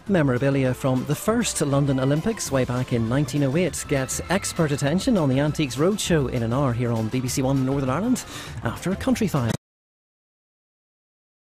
Memorabilia from the first London Olympics way back in 1908 gets expert attention on the Antiques Roadshow in an hour here on BBC One Northern Ireland after Country File.